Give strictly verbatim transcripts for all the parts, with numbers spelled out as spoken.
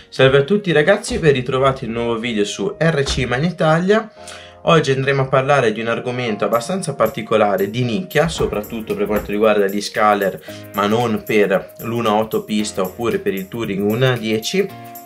Salve a tutti ragazzi, ben ritrovati in un nuovo video su R C Magnetaglia. Oggi andremo a parlare di un argomento abbastanza particolare, di nicchia, soprattutto per quanto riguarda gli scaler, ma non per l'uno otto pista oppure per il Touring uno dieci,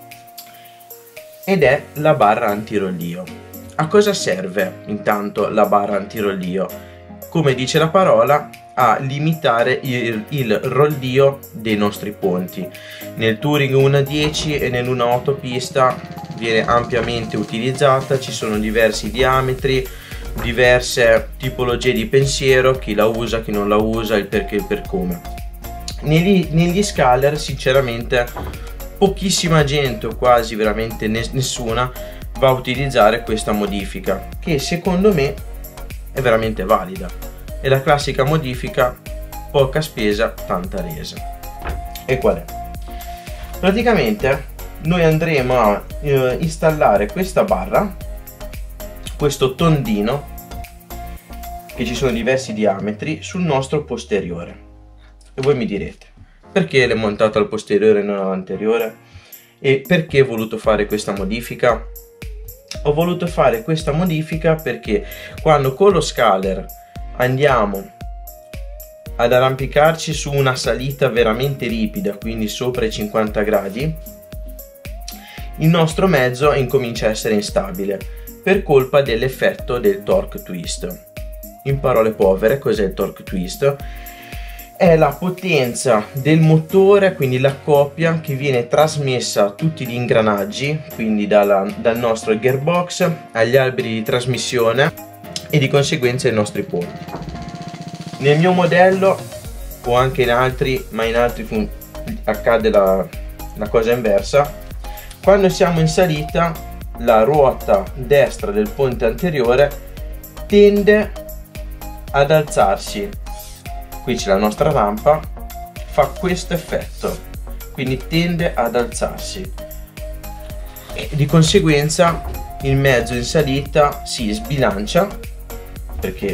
ed è la barra antirollio. A cosa serve intanto la barra antirollio? Come dice la parola, a limitare il, il rollio dei nostri ponti. Nel Touring uno dieci e nell'uno otto pista viene ampiamente utilizzata, ci sono diversi diametri, diverse tipologie di pensiero, chi la usa, chi non la usa, il perché e il per come. Negli, negli scaler sinceramente pochissima gente, o quasi veramente nessuna, va a utilizzare questa modifica, che secondo me è veramente valida. È la classica modifica poca spesa, tanta resa. E qual è? Praticamente noi andremo a eh, installare questa barra, questo tondino, che ci sono diversi diametri, sul nostro posteriore. E voi mi direte, perché l'è montato al posteriore e non all'anteriore? E perché ho voluto fare questa modifica? Ho voluto fare questa modifica perché quando con lo scaler andiamo ad arrampicarci su una salita veramente ripida, quindi sopra i cinquanta gradi, il nostro mezzo incomincia a essere instabile per colpa dell'effetto del torque twist. In parole povere, cos'è il torque twist? È la potenza del motore, quindi la coppia che viene trasmessa a tutti gli ingranaggi, quindi dalla, dal nostro gearbox agli alberi di trasmissione e di conseguenza ai nostri ponti. Nel mio modello, o anche in altri, ma in altri accade la, la cosa inversa, quando siamo in salita la ruota destra del ponte anteriore tende ad alzarsi. Qui c'è la nostra rampa, fa questo effetto, quindi tende ad alzarsi e di conseguenza il mezzo in salita si sbilancia, perché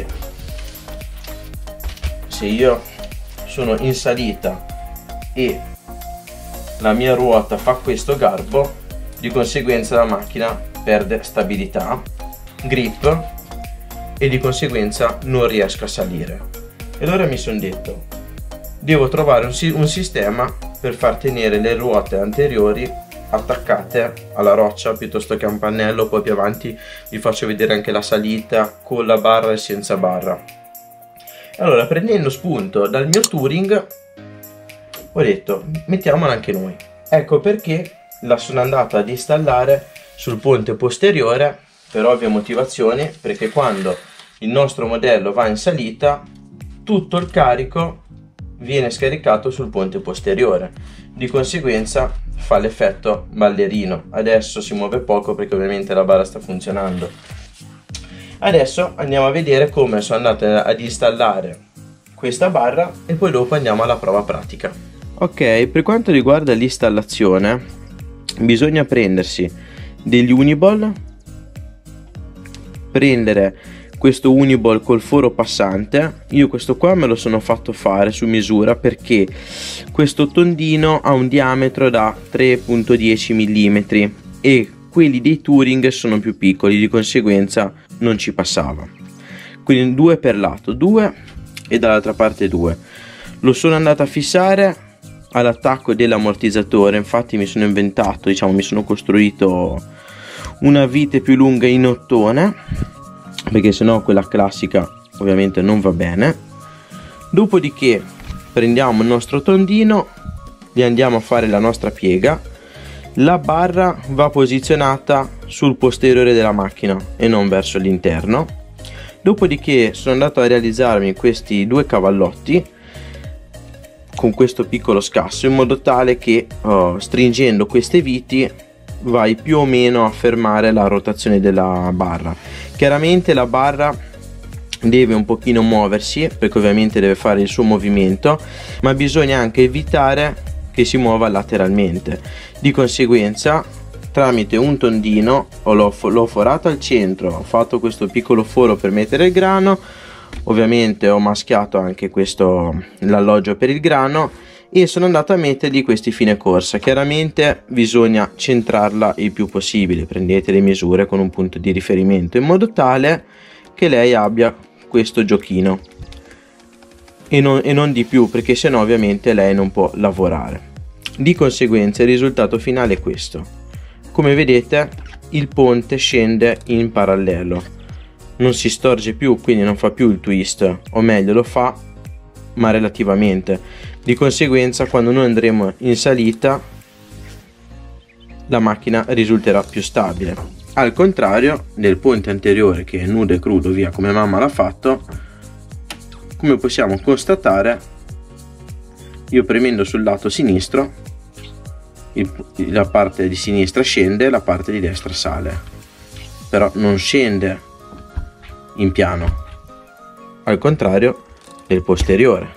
se io sono in salita e la mia ruota fa questo garbo, di conseguenza la macchina perde stabilità, grip, e di conseguenza non riesco a salire. E allora mi sono detto, devo trovare un, un sistema per far tenere le ruote anteriori attaccate alla roccia piuttosto che a un pannello. Poi più avanti vi faccio vedere anche la salita con la barra e senza barra. Allora, prendendo spunto dal mio Touring, ho detto mettiamola anche noi. Ecco perché la sono andata ad installare sul ponte posteriore, per ovvie motivazioni, perché quando il nostro modello va in salita tutto il carico viene scaricato sul ponte posteriore, di conseguenza fa l'effetto ballerino. Adesso si muove poco perché ovviamente la barra sta funzionando. Adesso andiamo a vedere come sono andato ad installare questa barra e poi dopo andiamo alla prova pratica. Ok, per quanto riguarda l'installazione bisogna prendersi degli Uniball, prendere questo Uniball col foro passante. Io questo qua me lo sono fatto fare su misura perché questo tondino ha un diametro da tre virgola dieci millimetri e quelli dei Touring sono più piccoli, di conseguenza non ci passava. Quindi due per lato, due, e dall'altra parte due. Lo sono andato a fissare all'attacco dell'ammortizzatore. Infatti mi sono inventato, diciamo mi sono costruito una vite più lunga in ottone, perché sennò quella classica ovviamente non va bene. Dopodiché prendiamo il nostro tondino, gli andiamo a fare la nostra piega. La barra va posizionata sul posteriore della macchina e non verso l'interno. Dopodiché sono andato a realizzarmi questi due cavallotti con questo piccolo scasso, in modo tale che oh, stringendo queste viti vai più o meno a fermare la rotazione della barra. Chiaramente la barra deve un pochino muoversi, perché ovviamente deve fare il suo movimento, ma bisogna anche evitare che si muova lateralmente. Di conseguenza, tramite un tondino l'ho forato al centro, ho fatto questo piccolo foro per mettere il grano, ovviamente ho maschiato anche questo l'alloggio per il grano e sono andato a mettergli questi fine corsa. Chiaramente bisogna centrarla il più possibile, prendete le misure con un punto di riferimento in modo tale che lei abbia questo giochino e non, e non di più, perché sennò ovviamente lei non può lavorare. Di conseguenza il risultato finale è questo. Come vedete il ponte scende in parallelo, non si storge più, quindi non fa più il twist, o meglio lo fa ma relativamente. Di conseguenza quando noi andremo in salita la macchina risulterà più stabile, al contrario del ponte anteriore che è nudo e crudo via come mamma l'ha fatto. Come possiamo constatare, io premendo sul lato sinistro il, la parte di sinistra scende, la parte di destra sale, però non scende in piano, al contrario del posteriore.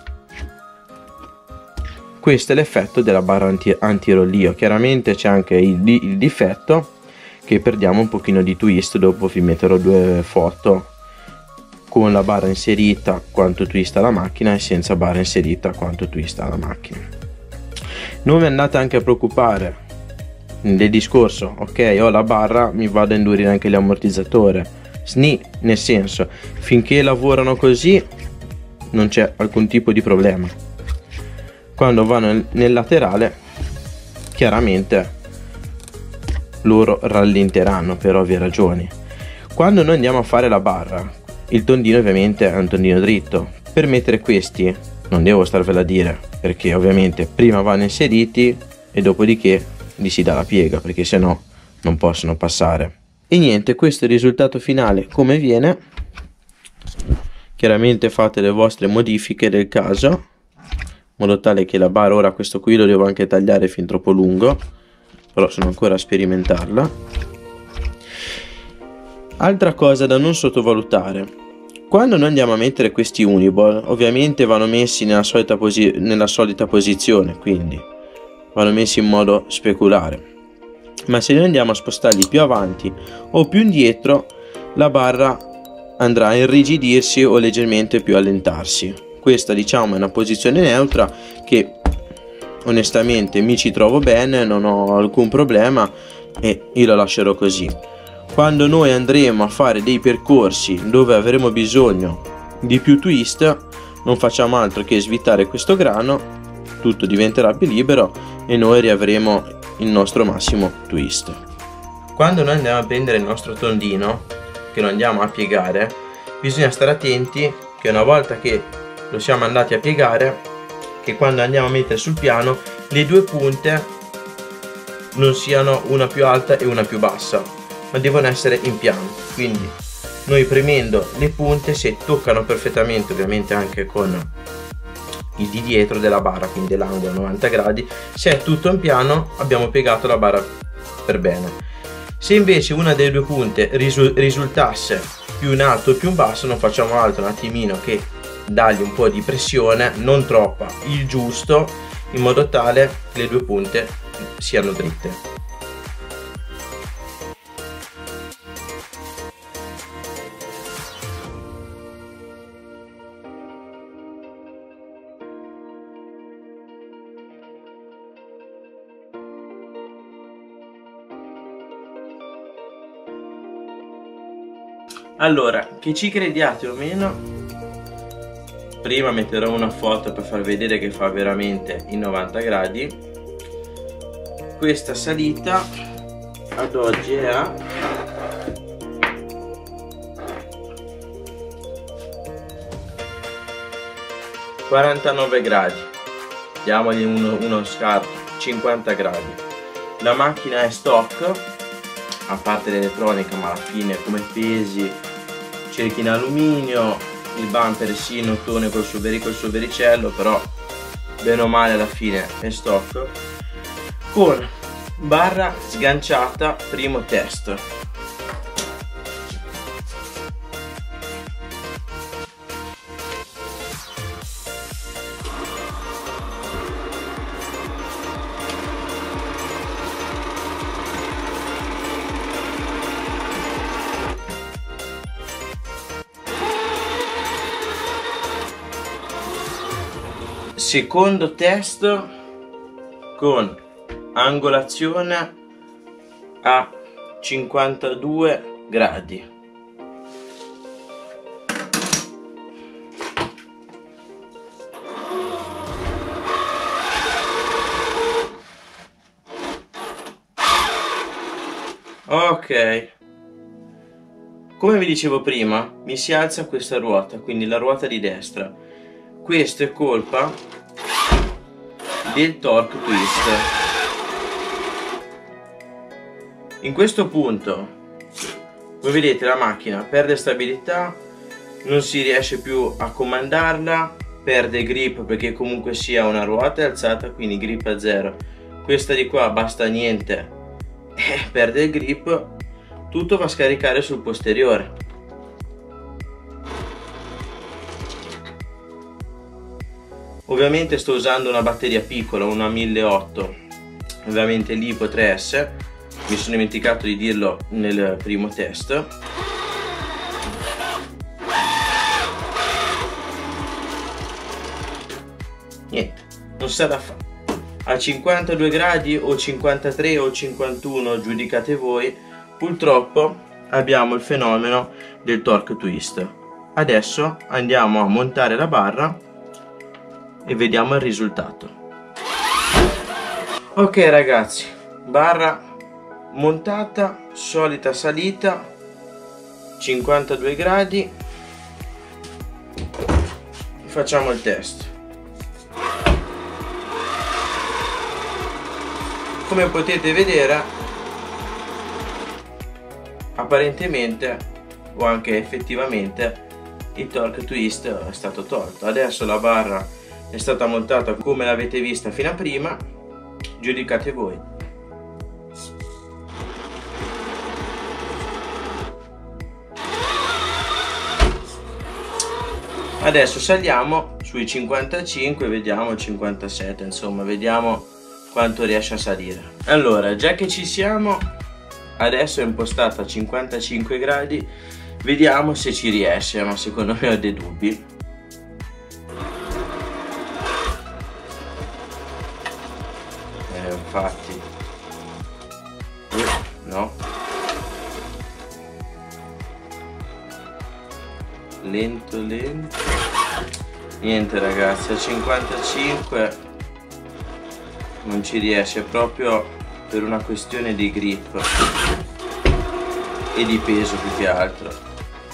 Questo è l'effetto della barra anti, antirollio. Chiaramente c'è anche il, il difetto che perdiamo un pochino di twist. Dopo vi metterò due foto con la barra inserita quanto twista la macchina e senza barra inserita quanto twista la macchina. Non vi andate anche a preoccupare del discorso ok, ho la barra, mi vado a indurire anche l'ammortizzatore. Sni, nel senso, finché lavorano così non c'è alcun tipo di problema. Quando vanno nel laterale chiaramente loro rallenteranno per ovvie ragioni. Quando noi andiamo a fare la barra, il tondino ovviamente è un tondino dritto. Per mettere questi non devo starvela a dire, perché ovviamente prima vanno inseriti e dopodiché gli si dà la piega, perché sennò non possono passare. E niente, questo è il risultato finale come viene. Chiaramente fate le vostre modifiche del caso, in modo tale che la barra, ora questo qui lo devo anche tagliare fin troppo lungo, però sono ancora a sperimentarla. Altra cosa da non sottovalutare: quando noi andiamo a mettere questi uniball, ovviamente vanno messi nella solita, posi nella solita posizione, quindi vanno messi in modo speculare, ma se noi andiamo a spostarli più avanti o più indietro, la barra andrà a irrigidirsi o leggermente più allentarsi. Questa, diciamo, è una posizione neutra che onestamente mi ci trovo bene, non ho alcun problema e io la lascerò così. Quando noi andremo a fare dei percorsi dove avremo bisogno di più twist, non facciamo altro che svitare questo grano, tutto diventerà più libero e noi riavremo il nostro massimo twist. Quando noi andiamo a prendere il nostro tondino, che lo andiamo a piegare, bisogna stare attenti che una volta che lo siamo andati a piegare, che quando andiamo a mettere sul piano le due punte non siano una più alta e una più bassa, ma devono essere in piano. Quindi noi premendo le punte, se toccano perfettamente, ovviamente anche con il di dietro della barra, quindi dell'angolo a novanta gradi, se è tutto in piano abbiamo piegato la barra per bene. Se invece una delle due punte risu risultasse più in alto o più in basso, non facciamo altro un attimino che dargli un po' di pressione, non troppa, il giusto, in modo tale che le due punte siano dritte. Allora, che ci crediate o meno, prima metterò una foto per far vedere che fa veramente i novanta gradi. Questa salita ad oggi è a quarantanove gradi, diamogli uno, uno scarto, cinquanta gradi. La macchina è stock, a parte l'elettronica, ma alla fine come pesi, cerchi in alluminio, il bumper sì in ottone col suo, col suo vericello, però bene o male alla fine è stock, con barra sganciata primo test. Secondo test con angolazione a cinquantadue gradi. Ok, come vi dicevo prima, mi si alza questa ruota, quindi la ruota di destra. Questo è colpa del torque twist. In questo punto, voi vedete, la macchina perde stabilità, non si riesce più a comandarla, perde grip perché comunque sia una ruota è alzata, quindi grip a zero. Questa di qua basta niente, eh, perde il grip, tutto va a scaricare sul posteriore. Ovviamente sto usando una batteria piccola, una milleottocento, ovviamente Lipo tre S, mi sono dimenticato di dirlo nel primo test. Niente, non sa da fare. A cinquantadue gradi o cinquantatré o cinquantuno, giudicate voi, purtroppo abbiamo il fenomeno del torque twist. Adesso andiamo a montare la barra e vediamo il risultato. Ok ragazzi, barra montata, solita salita, cinquantadue gradi. Facciamo il test. Come potete vedere, apparentemente o anche effettivamente il torque twist è stato tolto. Adesso la barra è stata montata come l'avete vista fino a prima, giudicate voi. Adesso saliamo sui cinquantacinque, vediamo cinquantasette, insomma vediamo quanto riesce a salire. Allora, già che ci siamo, adesso è impostata a cinquantacinque gradi, vediamo se ci riesce, ma secondo me ho dei dubbi. Eh, infatti no, lento lento, niente ragazzi, a cinquantacinque non ci riesce, proprio per una questione di grip e di peso più che altro.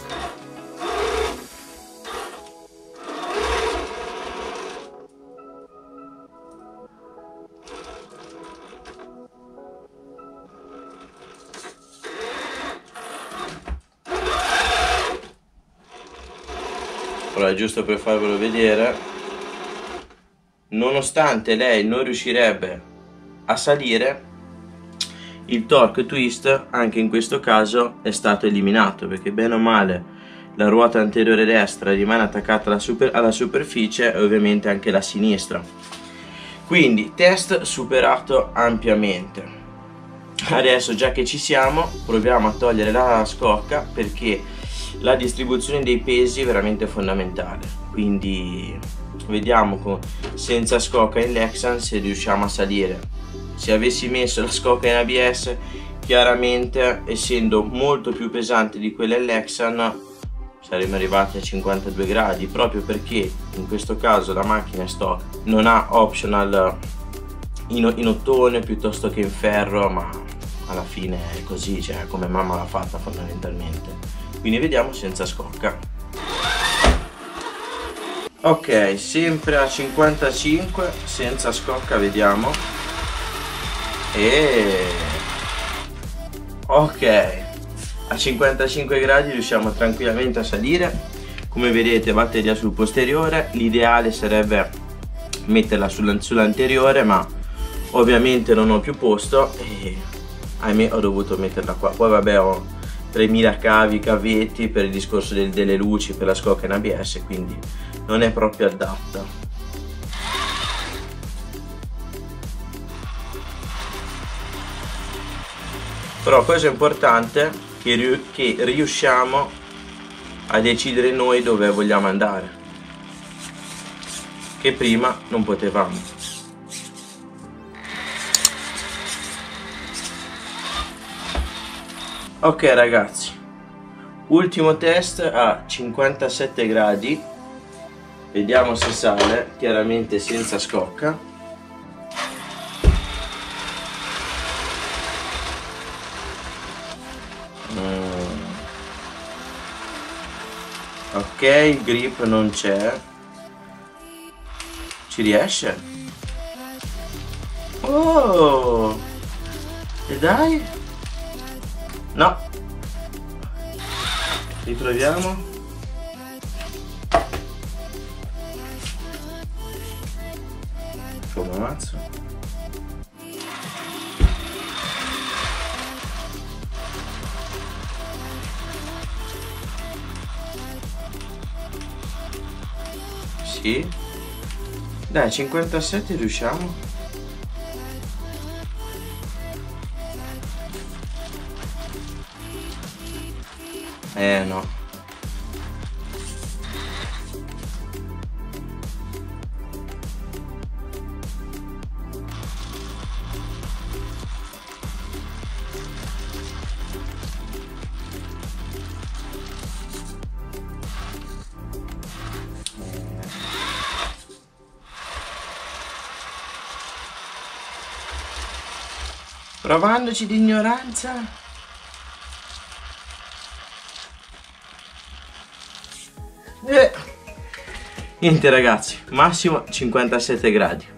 Allora, giusto per farvelo vedere, nonostante lei non riuscirebbe a salire, il torque twist anche in questo caso è stato eliminato, perché bene o male la ruota anteriore destra rimane attaccata alla, super, alla superficie e ovviamente anche la sinistra. Quindi test superato ampiamente. Adesso, già che ci siamo, proviamo a togliere la scocca, perché la distribuzione dei pesi è veramente fondamentale. Quindi vediamo con, senza scocca in Lexan se riusciamo a salire. Se avessi messo la scocca in A B S, chiaramente essendo molto più pesante di quella in Lexan, saremmo arrivati a cinquantadue gradi, proprio perché in questo caso la macchina è stock, non ha optional in, in ottone piuttosto che in ferro, ma alla fine è così, cioè come mamma l'ha fatta fondamentalmente. Quindi vediamo senza scocca. Ok, sempre a cinquantacinque senza scocca, vediamo. E ok, a cinquantacinque gradi riusciamo tranquillamente a salire. Come vedete, batteria sul posteriore. L'ideale sarebbe metterla sull'anteriore, ma ovviamente non ho più posto e ahimè ho dovuto metterla qua. Poi vabbè, ho tremila cavi, cavetti per il discorso del, delle luci, per la scocca in A B S, quindi non è proprio adatta. Però cosa importante che, ri che riusciamo a decidere noi dove vogliamo andare. che prima non potevamo. Ok ragazzi, ultimo test a cinquantasette gradi, vediamo se sale, chiaramente senza scocca. mm. Ok, il grip non c'è. Ci riesce? Oh! E dai? No! Riproviamo. Come ammazzo? Sì. Dai, cinquantasette riusciamo? Eh no. Provandoci di ignoranza. Eh. Niente ragazzi, massimo cinquantasette gradi.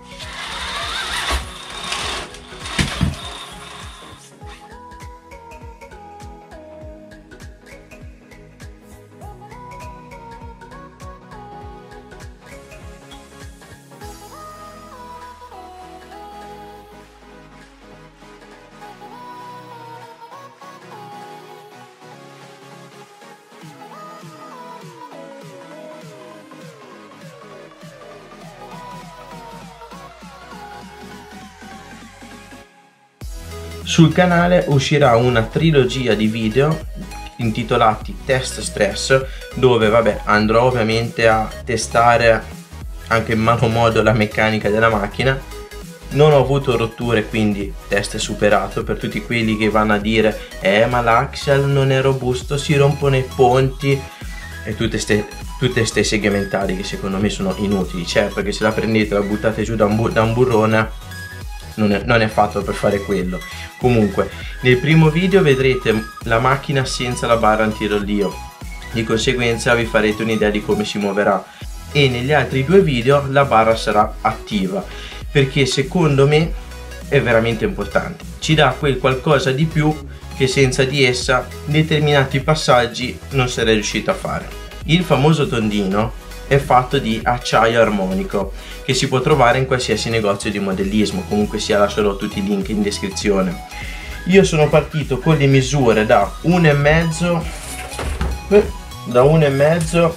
Sul canale uscirà una trilogia di video intitolati Test Stress, dove vabbè andrò ovviamente a testare anche in malo modo la meccanica della macchina. Non ho avuto rotture, quindi test superato. Per tutti quelli che vanno a dire eh ma l'axle non è robusto, si rompono i ponti e tutte ste, tutte ste seghe mentali che secondo me sono inutili. Certo che se la prendete e la buttate giù da un, bu da un burrone Non è, non è fatto per fare quello. Comunque nel primo video vedrete la macchina senza la barra antirollio, di conseguenza vi farete un'idea di come si muoverà, e negli altri due video la barra sarà attiva, perché secondo me è veramente importante, ci dà quel qualcosa di più che senza di essa determinati passaggi non sarei riuscito a fare. Il famoso tondino è fatto di acciaio armonico che si può trovare in qualsiasi negozio di modellismo, comunque sia lascerò tutti i link in descrizione. Io sono partito con le misure da uno e mezzo, da uno e mezzo,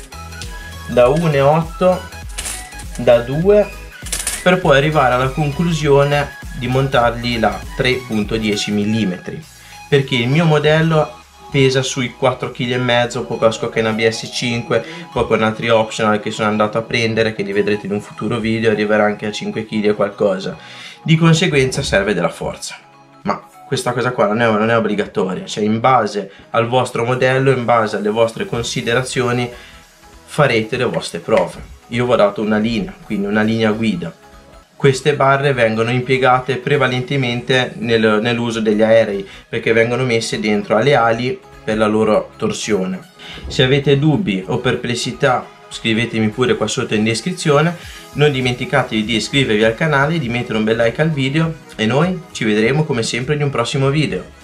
da uno e otto, da due, per poi arrivare alla conclusione di montarli la tre virgola dieci millimetri, perché il mio modello pesa sui quattro virgola cinque kg, poco a scocca in A B S cinque, poi con altri optional che sono andato a prendere, che li vedrete in un futuro video, arriverà anche a cinque chili e qualcosa. Di conseguenza serve della forza, ma questa cosa qua non è, non è obbligatoria, cioè in base al vostro modello, in base alle vostre considerazioni farete le vostre prove. Io vi ho dato una linea, quindi una linea guida. Queste barre vengono impiegate prevalentemente nel, nell'uso degli aerei, perché vengono messe dentro alle ali per la loro torsione. Se avete dubbi o perplessità scrivetemi pure qua sotto in descrizione. Non dimenticatevi di iscrivervi al canale, di mettere un bel like al video e noi ci vedremo come sempre in un prossimo video.